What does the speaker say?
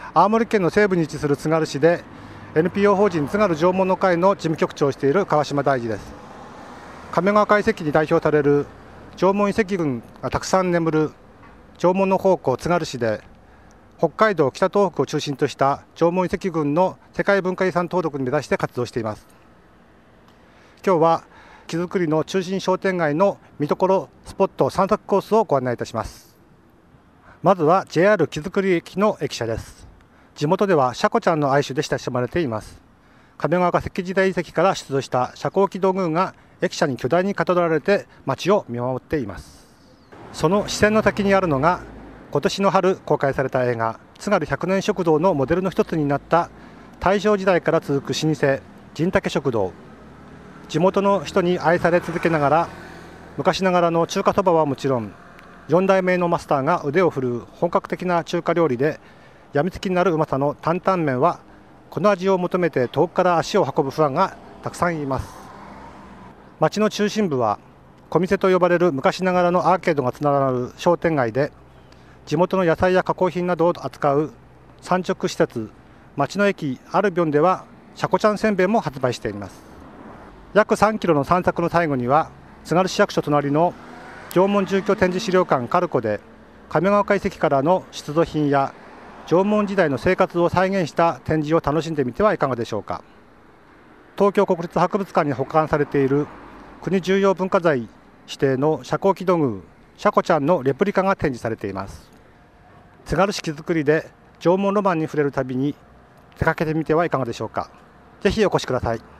青森県の西部に位置するつがる市で NPO 法人津軽縄文の会の事務局長をしている川島大二です。亀川会遺跡に代表される縄文遺跡群がたくさん眠る縄文の宝庫津軽市で、北海道北東北を中心とした縄文遺跡群の世界文化遺産登録に目指して活動しています。今日は木造りの中心商店街の見どころスポット散策コースをご案内いたします。まずは JR 木造駅の駅舎です。地元ではシャコちゃんの愛称で親しまれています。亀川化石時代遺跡から出土した遮光器土偶が駅舎に巨大にかたどられて街を見守っています。その視線の先にあるのが今年の春公開された映画津軽100年食堂のモデルの一つになった大正時代から続く老舗陣竹食堂。地元の人に愛され続けながら、昔ながらの中華そばはもちろん4代目のマスターが腕を振るう本格的な中華料理で、やみつきになるうまさの担々麺はこの味を求めて遠くから足を運ぶファンがたくさんいます。町の中心部は小店と呼ばれる昔ながらのアーケードがつながる商店街で、地元の野菜や加工品などを扱う産直施設、町の駅アルビョンではシャコちゃんせんべいも発売しています。約3キロの散策の最後には津軽市役所隣の縄文住居展示資料館カルコで亀川会遺跡からの出土品や縄文時代の生活を再現した展示を楽しんでみてはいかがでしょうか。東京国立博物館に保管されている国重要文化財指定の遮光器土偶シャコちゃんのレプリカが展示されています。津軽市木造りで縄文ロマンに触れる旅に出かけてみてはいかがでしょうか。ぜひお越しください。